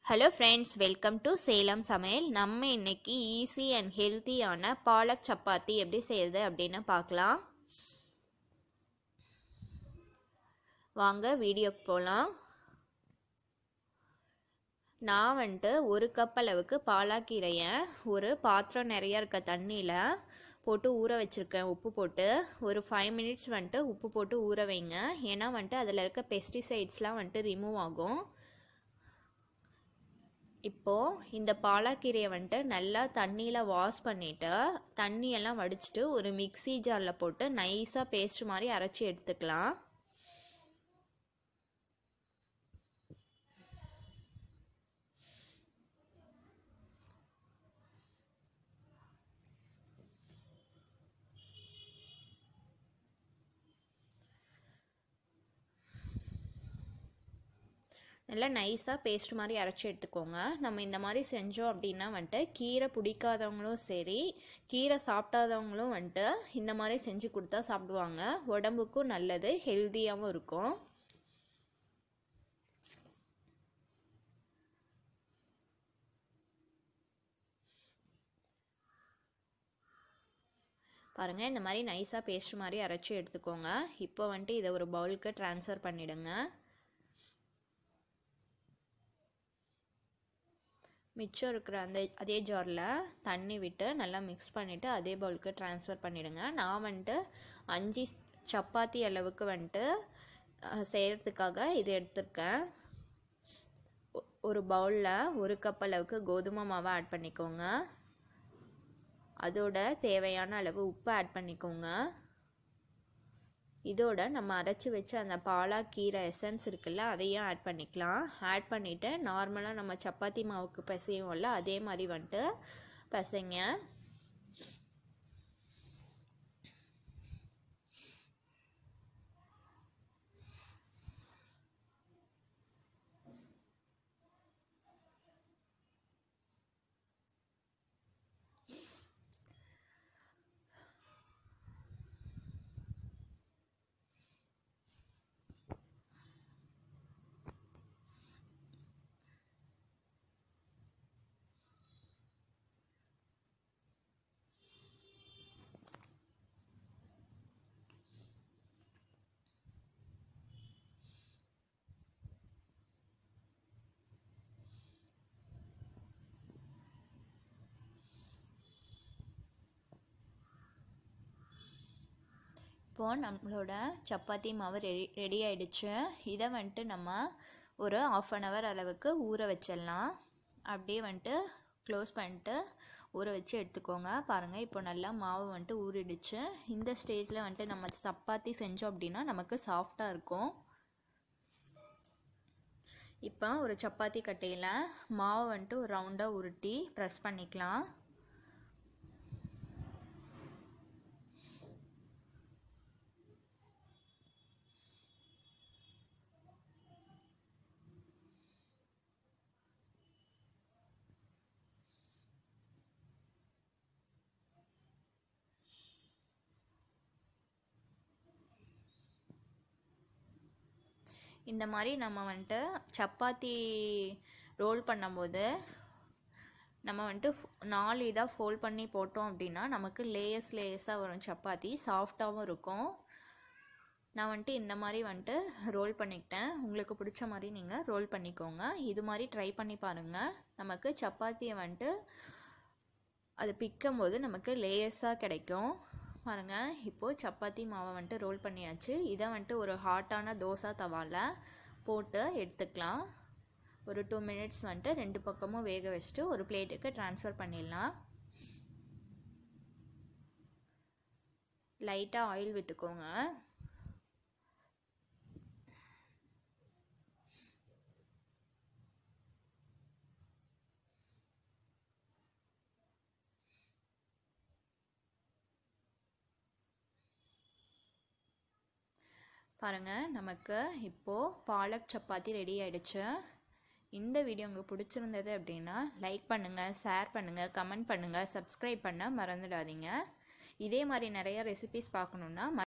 Hello friends, welcome to Salem Samayal. நம்ம இன்னைக்கு easy and ஹெல்த்தியான பாலக் சப்பாத்தி எப்படி செய்யுது அப்படின்னு பார்க்கலாம். வாங்க வீடியோக்கு போகலாம். நான் ஒரு கப் அளவுக்கு பாலாக்கீரையை ஒரு பாத்திரம் நிறையா இருக்க தண்ணியில் போட்டு ஊற வச்சுருக்கேன். உப்பு போட்டு ஒரு 5 மினிட்ஸ் உப்பு போட்டு ஊற வைங்க. ஏன்னா அதில் இருக்க பெஸ்டிசைட்ஸ்லாம் ரிமூவ் ஆகும். இப்போது இந்த பாலாக்கீரையை நல்லா தண்ணியில் வாஷ் பண்ணிவிட்டு தண்ணியெல்லாம் வடிச்சிட்டு ஒரு மிக்ஸி ஜாரில் போட்டு நைஸாக பேஸ்ட் மாதிரி அரைச்சி எடுத்துக்கலாம். நல்லா நைஸாக பேஸ்ட் மாதிரி அரைச்சி எடுத்துக்கோங்க. நம்ம இந்த மாதிரி செஞ்சோம் அப்படின்னா கீரை பிடிக்காதவங்களும் சரி, கீரை சாப்பிட்டாதவங்களும் இந்த மாதிரி செஞ்சு கொடுத்தா சாப்பிடுவாங்க. உடம்புக்கும் நல்லது, ஹெல்த்தியாகவும் இருக்கும். பாருங்கள், இந்த மாதிரி நைஸாக பேஸ்ட் மாதிரி அரைச்சி எடுத்துக்கோங்க. இப்போ இதை ஒரு பவுலுக்கு ட்ரான்ஸ்ஃபர் பண்ணிவிடுங்க. மிச்சம் இருக்கிற அதே ஜாரில் தண்ணி விட்டு நல்லா மிக்ஸ் பண்ணிவிட்டு அதே பவுலுக்கு ட்ரான்ஸ்ஃபர் பண்ணிவிடுங்க. நான் 5 சப்பாத்தி அளவுக்கு செய்கிறதுக்காக இது எடுத்துருக்கேன். ஒரு பவுலில் 1 கப் அளவுக்கு கோதுமை மாவை ஆட் பண்ணிக்கோங்க. அதோட தேவையான அளவு உப்பு ஆட் பண்ணிக்கோங்க. இதோட நம்ம அரைச்சி வச்சு அந்த பாலாக்கீரை எசன்ஸ் இருக்குல்ல, அதையும் ஆட் பண்ணிக்கலாம். ஆட் பண்ணிவிட்டு நார்மலாக நம்ம சப்பாத்தி மாவுக்கு பிசையும்ல, அதே மாதிரி பிசைங்க. இப்போது நம்மளோட சப்பாத்தி மாவு ரெடி ஆகிடுச்சு. இதை நம்ம ஒரு 1/2 hour அளவுக்கு ஊற வச்சிடலாம். அப்படியே க்ளோஸ் பண்ணிட்டு ஊற வச்சு எடுத்துக்கோங்க. பாருங்கள், இப்போ நல்லா மாவு ஊறிடுச்சு. இந்த ஸ்டேஜில் நம்ம சப்பாத்தி செஞ்சோம் அப்படின்னா நமக்கு சாஃப்டாக இருக்கும். இப்போ ஒரு சப்பாத்தி கட்டையில் மாவு ஒரு ரவுண்டாக உருட்டி ப்ரெஸ் பண்ணிக்கலாம். இந்த மாதிரி நம்ம சப்பாத்தி ரோல் பண்ணும்போது நம்ம 4 இதாக ஃபோல்ட் பண்ணி போட்டோம் அப்படின்னா நமக்கு லேயர்ஸாக வரும். சப்பாத்தி சாஃப்டாகவும் இருக்கும். நான் இந்த மாதிரி ரோல் பண்ணிக்கிட்டேன். உங்களுக்கு பிடிச்ச மாதிரி நீங்கள் ரோல் பண்ணிக்கோங்க. இது மாதிரி ட்ரை பண்ணி பாருங்கள். நமக்கு சப்பாத்தியை அது பிக்கும் போது நமக்கு லேயர்ஸாக கிடைக்கும். பாருங்கள், இப்போது சப்பாத்தி மாவை ரோல் பண்ணியாச்சு. இதை ஒரு ஹாட்டான தோசை தவாவில் போட்டு எடுத்துக்கலாம். ஒரு 2 மினிட்ஸ் 2 பக்கமும் வேக வச்சுட்டு ஒரு பிளேட்டுக்கு ட்ரான்ஸ்ஃபர் பண்ணிடலாம். லைட்டாக ஆயில் விட்டுக்கோங்க. பாருங்கள், நமக்கு இப்போது பாலக் சப்பாத்தி ரெடி ஆகிடுச்சு. இந்த வீடியோ உங்களுக்கு பிடிச்சிருந்தது அப்படின்னா லைக் பண்ணுங்கள், ஷேர் பண்ணுங்கள், கமெண்ட் பண்ணுங்கள், சப்ஸ்கிரைப் பண்ண மறந்துடாதீங்க. இதே மாதிரி நிறைய ரெசிபிஸ் பார்க்கணுன்னா